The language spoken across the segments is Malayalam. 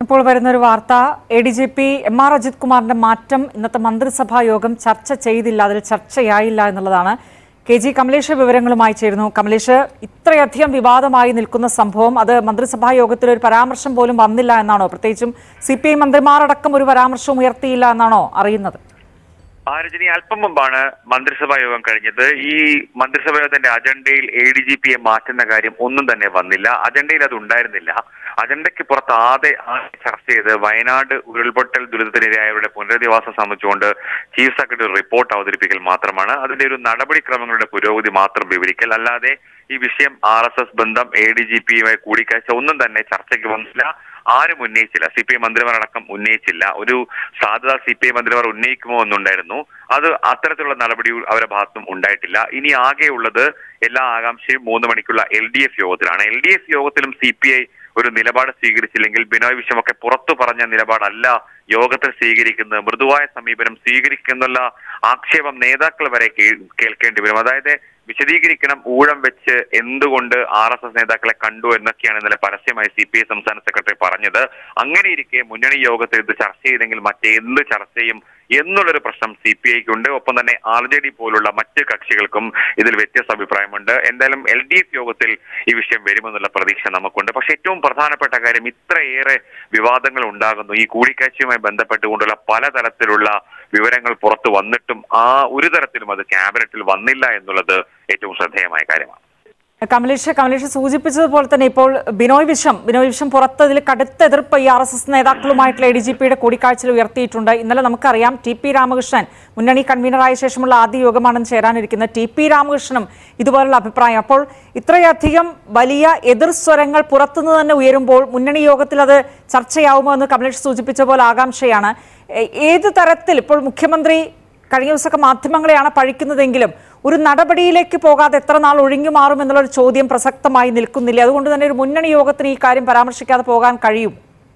ഇപ്പോൾ വരുന്നൊരു വാർത്ത ADGP MR അജിത് കുമാറിന്റെ മാറ്റം ഇന്നത്തെ മന്ത്രിസഭാ യോഗം ചർച്ച ചെയ്തില്ല, അതിൽ ചർച്ചയായില്ല എന്നുള്ളതാണ്. KG കമലേഷ് വിവരങ്ങളുമായി ചേരുന്നു. കമലേഷ്, ഇത്രയധികം വിവാദമായി നിൽക്കുന്ന സംഭവം അത് മന്ത്രിസഭാ യോഗത്തിൽ ഒരു പരാമർശം പോലും വന്നില്ല എന്നാണോ? പ്രത്യേകിച്ചും CPI മന്ത്രിമാരടക്കം ഒരു പരാമർശവും ഉയർത്തിയില്ല എന്നാണോ അറിയുന്നത്? രജനി, അല്പം മുമ്പാണ് മന്ത്രിസഭാ യോഗം കഴിഞ്ഞത്. ഈ മന്ത്രിസഭാ യോഗത്തിന്റെ അജണ്ടയിൽ ADGPയെ മാറ്റുന്ന കാര്യം ഒന്നും തന്നെ വന്നില്ല. അജണ്ടയിൽ അത് ഉണ്ടായിരുന്നില്ല. അജണ്ടയ്ക്ക് പുറത്ത് ആദ്യ ചർച്ച ചെയ്ത് വയനാട് ഉരുൾപൊട്ടൽ ദുരിതത്തിനിരയായവരുടെ പുനരധിവാസം സംബന്ധിച്ചുകൊണ്ട് ചീഫ് സെക്രട്ടറി റിപ്പോർട്ട് അവതരിപ്പിക്കൽ മാത്രമാണ്. അതിന്റെ ഒരു നടപടിക്രമങ്ങളുടെ പുരോഗതി മാത്രം വിവരിക്കൽ, അല്ലാതെ ഈ വിഷയം RSS ബന്ധം ADGPയുമായി കൂടിക്കാഴ്ച ഒന്നും തന്നെ ചർച്ചയ്ക്ക് വന്നില്ല. ആരും ഉന്നയിച്ചില്ല. CPI മന്ത്രിമാരടക്കം ഉന്നയിച്ചില്ല. ഒരു സാധ്യത CPI മന്ത്രിമാർ ഉന്നയിക്കുമോ എന്നുണ്ടായിരുന്നു. അത് അത്തരത്തിലുള്ള നടപടി അവരുടെ ഭാഗത്തും ഉണ്ടായിട്ടില്ല. ഇനി ആകെയുള്ളത് എല്ലാ ആകാംക്ഷയും 3 മണിക്കുള്ള LDF യോഗത്തിലാണ്. LDF യോഗത്തിലും CPI ഒരു നിലപാട് സ്വീകരിച്ചില്ലെങ്കിൽ ബിനോയ് വിശ്വമൊക്കെ പുറത്തു പറഞ്ഞ നിലപാടല്ല യോഗത്തിൽ സ്വീകരിക്കുന്നത്, മൃദുവായ സമീപനം സ്വീകരിക്കുന്നുള്ള ആക്ഷേപം നേതാക്കൾ വരെ കേൾക്കേണ്ടി വരും. അതായത് വിശദീകരിക്കണം, ഊഴം വെച്ച് എന്തുകൊണ്ട് RSS നേതാക്കളെ കണ്ടു എന്നൊക്കെയാണ് ഇന്നലെ പരസ്യമായി CPI സംസ്ഥാന സെക്രട്ടറി പറഞ്ഞത്. അങ്ങനെയിരിക്കെ മുന്നണി യോഗത്തിൽ ഇത് ചർച്ച ചെയ്തെങ്കിൽ മറ്റെന്ത് ചർച്ചയും എന്നുള്ളൊരു പ്രശ്നം CPIക്കുണ്ട്. ഒപ്പം തന്നെ RJD പോലുള്ള മറ്റ് കക്ഷികൾക്കും ഇതിൽ വ്യത്യസ്ത അഭിപ്രായമുണ്ട്. എന്തായാലും LDF യോഗത്തിൽ ഈ വിഷയം വരുമെന്നുള്ള പ്രതീക്ഷ നമുക്കുണ്ട്. പക്ഷെ ഏറ്റവും പ്രധാനപ്പെട്ട കാര്യം, ഇത്രയേറെ വിവാദങ്ങൾ ഉണ്ടാകുന്നു ഈ കൂടിക്കാഴ്ചയുമായി ബന്ധപ്പെട്ടുകൊണ്ടുള്ള പലതരത്തിലുള്ള വിവരങ്ങൾ പുറത്തു വന്നിട്ടും ഒരു തരത്തിലും അത് ക്യാബിനറ്റിൽ വന്നില്ല എന്നുള്ളത് ഏറ്റവും ശ്രദ്ധേയമായ കാര്യമാണ്. കമലേഷ് സൂചിപ്പിച്ചതുപോലെ തന്നെ ഇപ്പോൾ ബിനോയ് വിശ്വം പുറത്ത് ഇതിൽ കടുത്ത എതിർപ്പ് ഈ RSS നേതാക്കളുമായിട്ടുള്ള ADGPയുടെ കൂടിക്കാഴ്ചയിൽ ഉയർത്തിയിട്ടുണ്ട്. ഇന്നലെ നമുക്കറിയാം TP രാമകൃഷ്ണൻ മുന്നണി കൺവീനറായ ശേഷമുള്ള ആദ്യ യോഗമാണ് ചേരാനിരിക്കുന്നത്. TP രാമകൃഷ്ണനും ഇതുപോലുള്ള അഭിപ്രായം. അപ്പോൾ ഇത്രയധികം വലിയ എതിർ സ്വരങ്ങൾ പുറത്തുനിന്ന് തന്നെ ഉയരുമ്പോൾ മുന്നണി യോഗത്തിൽ അത് ചർച്ചയാവുമോ എന്ന് കമലേഷ് സൂചിപ്പിച്ച പോലെ ആകാംക്ഷയാണ്. ഏത് തരത്തിൽ ഇപ്പോൾ മുഖ്യമന്ത്രി കഴിഞ്ഞ ദിവസമൊക്കെ മാധ്യമങ്ങളെയാണ് പഴിക്കുന്നതെങ്കിലും ഒരു നടപടിയിലേക്ക് പോകാതെ എത്ര നാൾ ഒഴിഞ്ഞു മാറും എന്നുള്ളൊരു ചോദ്യം പ്രസക്തമായി നിൽക്കുന്നില്ല. അതുകൊണ്ട് തന്നെ ഒരു മുന്നണി യോഗത്തിന് ഈ കാര്യം പരാമർശിക്കാതെ പോകാൻ കഴിയും?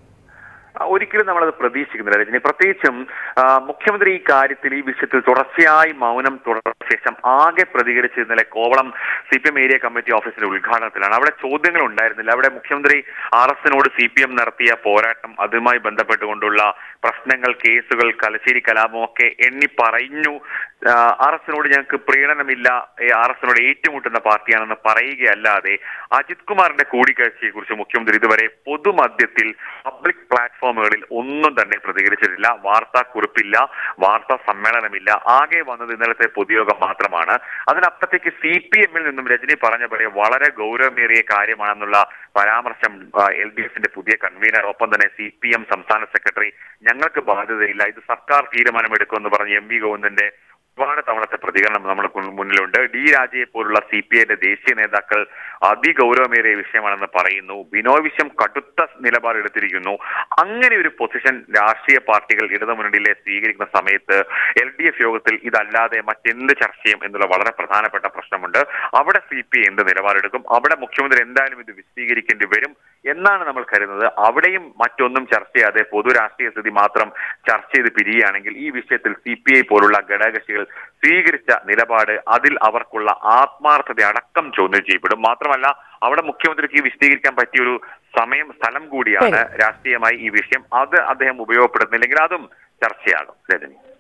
ഒരിക്കലും നമ്മളത് പ്രതീക്ഷിക്കുന്നില്ല രജനി. പ്രത്യേകിച്ചും മുഖ്യമന്ത്രി ഈ കാര്യത്തിൽ, ഈ വിഷയത്തിൽ തുടർച്ചയായി മൗനം തുടർന്ന ശേഷം ആകെ പ്രതികരിച്ച് ഇന്നലെ കോവളം CPM ഏരിയ കമ്മിറ്റി ഓഫീസിന്റെ ഉദ്ഘാടനത്തിലാണ്. അവിടെ ചോദ്യങ്ങൾ ഉണ്ടായിരുന്നില്ല. അവിടെ മുഖ്യമന്ത്രി RSSനോട് CPM നടത്തിയ പോരാട്ടം, അതുമായി ബന്ധപ്പെട്ടുകൊണ്ടുള്ള പ്രശ്നങ്ങൾ, കേസുകൾ, തലശ്ശേരി കലാപമൊക്കെ എണ്ണി പറഞ്ഞു. RSSനോട് ഞങ്ങൾക്ക് പ്രീണനമില്ല, RSSനോട് ഏറ്റുമുട്ടുന്ന പാർട്ടിയാണെന്ന് പറയുകയല്ലാതെ അജിത് കുമാറിന്റെ കൂടിക്കാഴ്ചയെ കുറിച്ച് മുഖ്യമന്ത്രി ഇതുവരെ പൊതുമധ്യത്തിൽ പബ്ലിക് പ്ലാറ്റ്ഫോമുകളിൽ ഒന്നും തന്നെ പ്രതികരിച്ചിട്ടില്ല. വാർത്താ കുറിപ്പില്ല, വാർത്താ സമ്മേളനമില്ല. ആകെ വന്നത് ഇന്നലത്തെ പൊതുയോഗം മാത്രമാണ്. അതിനപ്പുറത്തേക്ക് CPMൽ നിന്നും രജനി പറഞ്ഞ പോലെ വളരെ ഗൗരവമേറിയ കാര്യമാണെന്നുള്ള പരാമർശം LDFന്റെ പുതിയ കൺവീനർ, ഒപ്പം തന്നെ CPM സംസ്ഥാന സെക്രട്ടറി ഞങ്ങൾക്ക് ബാധ്യതയില്ല, ഇത് സർക്കാർ തീരുമാനമെടുക്കുമെന്ന് പറഞ്ഞ് MV ഗോവിന്ദന്റെ ഒരുപാട് തവണത്തെ പ്രതികരണം നമ്മൾ മുന്നിലുണ്ട്. D രാജയെ പോലുള്ള CPIയുടെ ദേശീയ നേതാക്കൾ അതിഗൗരവമേറിയ വിഷയമാണെന്ന് പറയുന്നു. ബിനോയ് വിശ്വം കടുത്ത നിലപാടെടുത്തിരിക്കുന്നു. അങ്ങനെ ഒരു പൊസിഷൻ രാഷ്ട്രീയ പാർട്ടികൾ ഇടതുമുന്നണിയിലെ സ്വീകരിക്കുന്ന സമയത്ത് LDF യോഗത്തിൽ ഇതല്ലാതെ മറ്റെന്ത് ചർച്ചയും എന്നുള്ള വളരെ പ്രധാനപ്പെട്ട പ്രശ്നമുണ്ട്. അവിടെ CPI എന്ത് നിലപാടെടുക്കും? അവിടെ മുഖ്യമന്ത്രി എന്തായാലും ഇത് വിശദീകരിക്കേണ്ടി വരും എന്നാണ് നമ്മൾ കരുതുന്നത്. അവിടെയും മറ്റൊന്നും ചർച്ച ചെയ്യാതെ പൊതു രാഷ്ട്രീയ സ്ഥിതി മാത്രം ചർച്ച ചെയ്ത് പിരിയുകയാണെങ്കിൽ ഈ വിഷയത്തിൽ CPI പോലുള്ള ഘടകകക്ഷികൾ സ്വീകരിച്ച നിലപാട്, അതിൽ അവർക്കുള്ള ആത്മാർത്ഥത അടക്കം ചോദ്യം ചെയ്യപ്പെടും. മാത്രമല്ല അവിടെ മുഖ്യമന്ത്രിക്ക് വിശദീകരിക്കാൻ പറ്റിയൊരു സ്ഥലം കൂടിയാണ് രാഷ്ട്രീയമായി ഈ വിഷയം. അത് അദ്ദേഹം ഉപയോഗപ്പെടുത്തുന്നില്ലെങ്കിൽ അതും ചർച്ചയാകും രജനി.